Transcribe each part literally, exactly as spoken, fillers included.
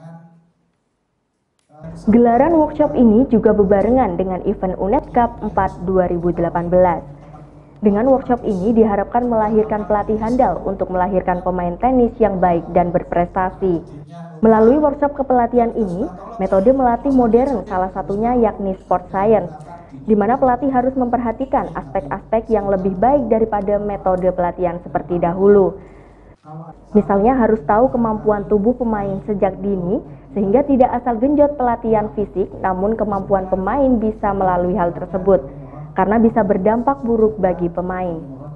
Gelaran workshop ini juga bebarengan dengan event U N E D Cup empat dua ribu delapan belas. Dengan workshop ini diharapkan melahirkan pelatih handal untuk melahirkan pemain tenis yang baik dan berprestasi. Melalui workshop kepelatihan ini, metode melatih modern salah satunya yakni sport science, di mana pelatih harus memperhatikan aspek-aspek yang lebih baik daripada metode pelatihan seperti dahulu. Misalnya harus tahu kemampuan tubuh pemain sejak dini, sehingga tidak asal genjot pelatihan fisik, namun kemampuan pemain bisa melalui hal tersebut, karena bisa berdampak buruk bagi pemain.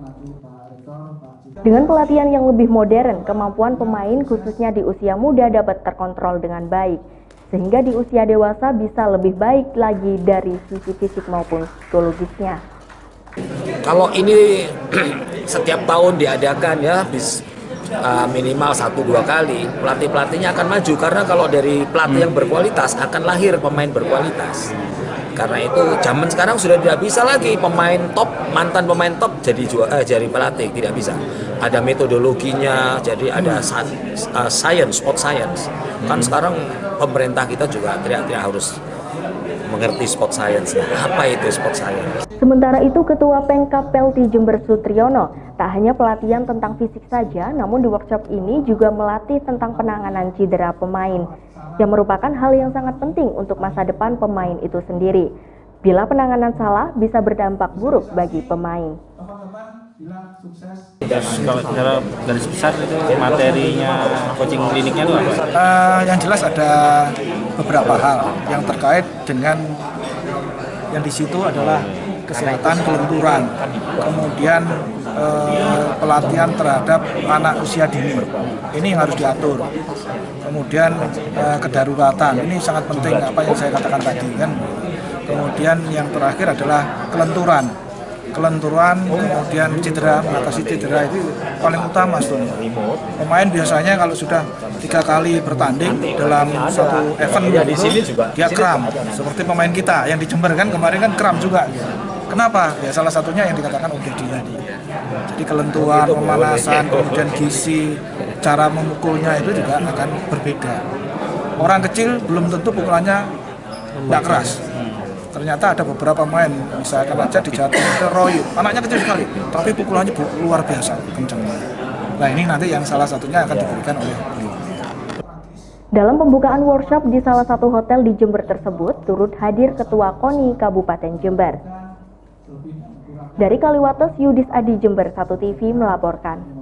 Dengan pelatihan yang lebih modern, kemampuan pemain khususnya di usia muda dapat terkontrol dengan baik, sehingga di usia dewasa bisa lebih baik lagi dari sisi fisik maupun psikologisnya. Kalau ini setiap tahun diadakan ya, bis, uh, minimal satu dua kali, pelatih-pelatihnya akan maju, karena kalau dari pelatih yang berkualitas akan lahir pemain berkualitas. Karena itu zaman sekarang sudah tidak bisa lagi pemain top, mantan pemain top jadi eh, jadi pelatih, tidak bisa. Ada metodologinya, jadi ada uh, science, sport science. Kan sekarang pemerintah kita juga tidak-tidak harus mengerti sport science. Nah, apa itu sport science? Sementara itu, Ketua Pemkab Pelti Jember Sutriyono tak hanya pelatihan tentang fisik saja, namun di workshop ini juga melatih tentang penanganan cedera pemain, yang merupakan hal yang sangat penting untuk masa depan pemain itu sendiri. Bila penanganan salah, bisa berdampak buruk bagi pemain. Kalau secara garis besar itu materinya coaching kliniknya itu apa? Uh, yang jelas ada beberapa hal yang terkait dengan yang di situ adalah kesehatan kelenturan, kemudian eh, pelatihan terhadap anak usia dini, ini yang harus diatur. Kemudian eh, kedaruratan, ini sangat penting apa yang saya katakan tadi kan. Kemudian yang terakhir adalah kelenturan, kelenturan, kemudian cedera, mengatasi cedera itu paling utama sebetulnya. Pemain biasanya kalau sudah tiga kali bertanding dalam satu event ya, di sini juga dia kram, seperti pemain kita yang di Jember kan kemarin kan kram juga. Kenapa? Ya salah satunya yang dikatakan O G D tadi. Jadi kelenturan, pemanasan, kemudian gizi, cara memukulnya itu juga akan berbeda. Orang kecil belum tentu pukulannya tidak keras. Ternyata ada beberapa pemain, misalkan aja di Jatim itu Roy, anaknya kecil sekali, tapi pukulannya luar biasa kencangnya. Nah ini nanti yang salah satunya akan diberikan oleh beliau. Dalam pembukaan workshop di salah satu hotel di Jember tersebut, turut hadir Ketua KONI Kabupaten Jember. Dari Kaliwates, Yudis Adi Jember satu T V melaporkan.